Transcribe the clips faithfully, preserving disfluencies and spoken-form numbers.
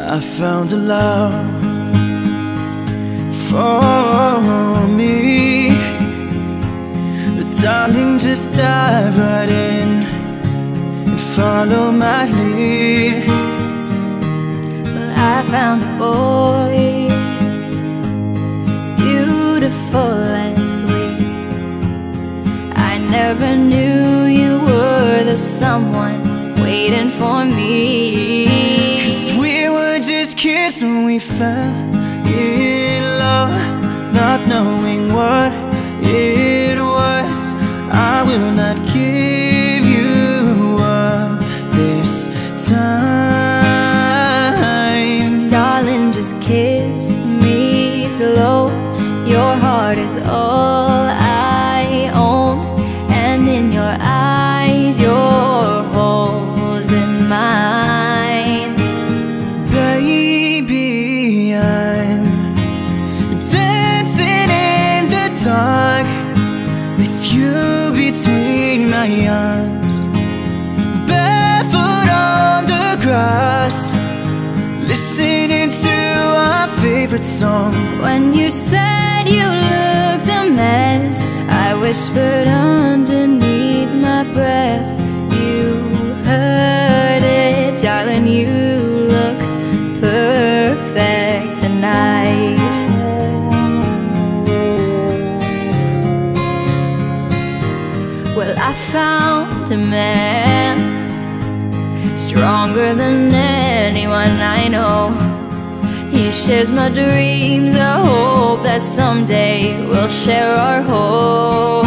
I found a love for me. But darling, just dive right in and follow my lead. Well, I found a boy, beautiful and sweet. I never knew you were the someone waiting for me. We were just kids when we fell in love, not knowing what it was. I will not give you up this time. Darling, just kiss me slow. Your heart is all I own, and in your eyes you're holding mine. Baby, I'm dancing in the dark with you between my arms, barefoot on the grass, listening to our favorite song. When you said you looked a mess, I whispered underneath my breath. You heard it, darling, you look perfect tonight. Well, I found a man stronger than anyone I know. He shares my dreams, I hope that someday we'll share our home.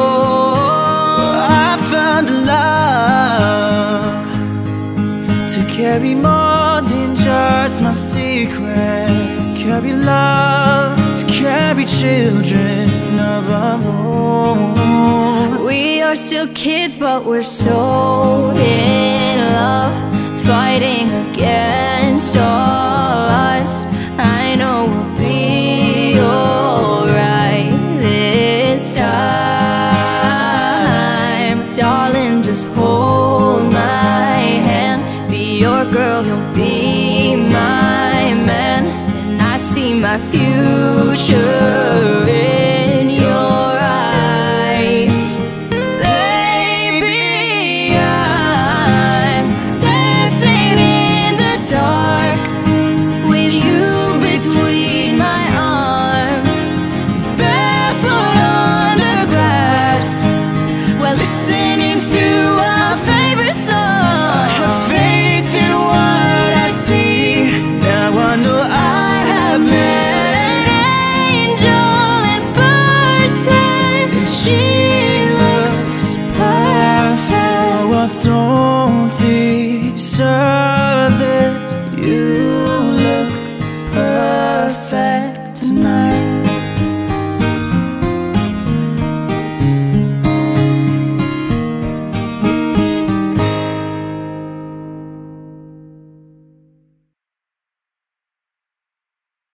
I found a love to carry more than just my secret. Carry love, to carry children of our own. We are still kids, but we're so in